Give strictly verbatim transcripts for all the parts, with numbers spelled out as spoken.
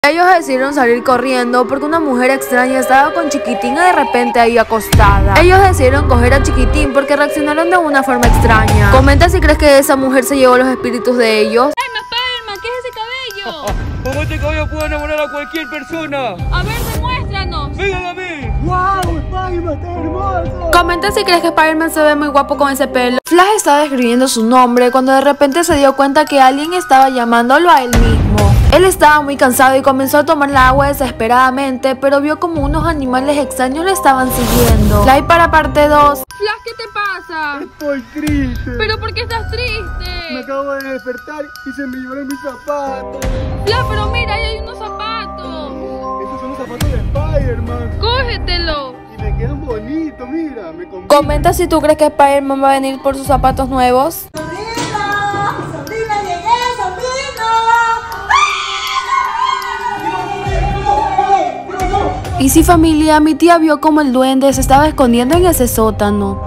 Ellos decidieron salir corriendo porque una mujer extraña estaba con Chiquitín y de repente ahí acostada. Ellos decidieron coger a Chiquitín porque reaccionaron de una forma extraña. Comenta si crees que esa mujer se llevó los espíritus de ellos. ¡Ay, Spider-Man! ¿Qué es ese cabello? Como este cabello puede enamorar a cualquier persona. A ver, demuéstranos. ¡Vengan a mí! ¡Wow! ¡Spider-Man está hermoso! Comenta si crees que Spider-Man se ve muy guapo con ese pelo. Flash estaba escribiendo su nombre cuando de repente se dio cuenta que alguien estaba llamándolo a él mismo. Él estaba muy cansado y comenzó a tomar la agua desesperadamente, pero vio como unos animales extraños le estaban siguiendo. Like para parte dos. Flash, ¿qué te pasa? Estoy triste. ¿Pero por qué estás Me triste? acabo de despertar y se me llevaron mis zapatos. Flash, pero mira, ahí hay unos zapatos. Esos son los zapatos de Spider-Man. Cógetelo. Y me quedan bonitos, mira. Me combinan. Comenta si tú crees que Spider-Man va a venir por sus zapatos nuevos. ¡Sobrina! ¡Sobrina, llegué! ¡Sobrina! Y si familia, mi tía vio como el duende se estaba escondiendo en ese sótano.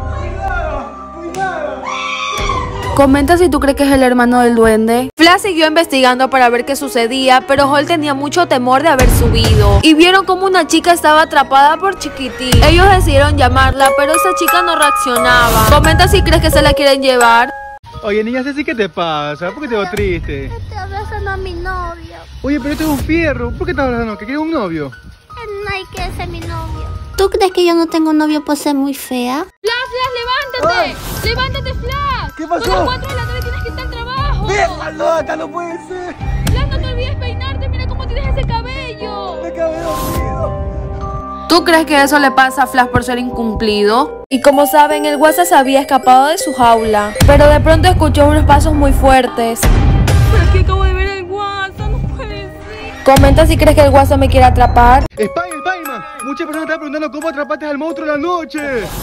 Comenta si tú crees que es el hermano del duende. Flash siguió investigando para ver qué sucedía, pero Hall tenía mucho temor de haber subido. Y vieron como una chica estaba atrapada por Chiquitín. Ellos decidieron llamarla, pero esa chica no reaccionaba. Comenta si crees que se la quieren llevar. Oye, niña Ceci, ¿qué te pasa? ¿Por qué te veo triste? Estoy abrazando a mi novio. Oye, pero este es un fierro. ¿Por qué estás abrazando? ¿Que quieres un novio? Él no hay que ser mi novio. ¿Tú crees que yo no tengo novio por ser muy fea? Flash, Flash, levántate. Levántate, Flash. ¿Qué pasó? Son las cuatro de la tarde, tienes que estar al trabajo. ¡Deja, nota! ¡No puede ser! Flash, no te olvides peinarte. Mira cómo tienes ese cabello. ¡Me quedé dormido! ¿Tú crees que eso le pasa a Flash por ser incumplido? Y como saben, el guasa se había escapado de su jaula, pero de pronto escuchó unos pasos muy fuertes. Pero es que acabo de ver el guasa, no puede ser. Comenta si crees que el guasa me quiere atrapar. ¡Spider, Spider-Man! Muchas personas están preguntando cómo atrapaste al monstruo en la noche.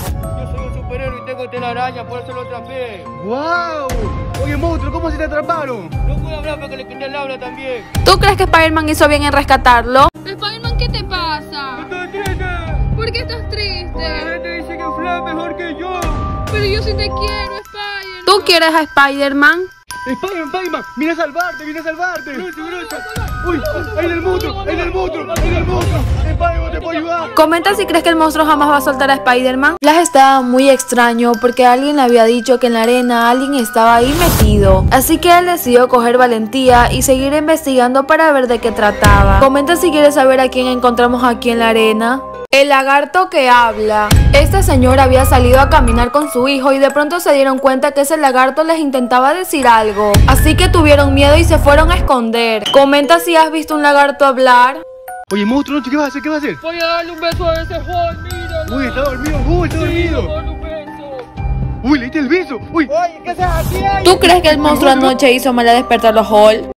Yo soy un superhéroe y tengo telaraña, por eso lo atrapé. ¡Wow! Oye, monstruo, ¿cómo se te atraparon? No puedo hablar porque le quité el habla también. ¿Tú crees que Spider-Man hizo bien en rescatarlo? Spider-Man, ¿qué te pasa? ¡Estoy triste! ¿Por qué estás La triste? gente dice que Flash es mejor que yo. Pero yo sí te quiero, Spider-Man. ¿Tú quieres a Spider-Man? ¡Spider-Man, Spider-Man! ¡Viene a salvarte, viene a salvarte! ¡Gracias, gracias! ¡Uy! ¡Ahí en el monstruo! ¡Ahí en el monstruo! ¡Ahí en el monstruo! ¡Spider-Man, te puedo ayudar! Comenta si crees que el monstruo jamás va a soltar a Spider-Man. Flash estaba muy extraño porque alguien le había dicho que en la arena alguien estaba ahí metido. Así que él decidió coger valentía y seguir investigando para ver de qué trataba. Comenta si quieres saber a quién encontramos aquí en la arena. El lagarto que habla. Esta señora había salido a caminar con su hijo y de pronto se dieron cuenta que ese lagarto les intentaba decir algo. Así que tuvieron miedo y se fueron a esconder. Comenta si has visto un lagarto hablar. Oye, monstruo, ¿qué vas a hacer? ¿Qué vas a hacer? Voy a darle un beso a ese Juan, míralo. Uy, está dormido. Uy, está Sí, dormido. dale un beso. Uy, le diste el beso. Uy. Oye, ¿qué haces aquí? ¿Tú crees que el monstruo anoche hizo mal a despertar a Hall?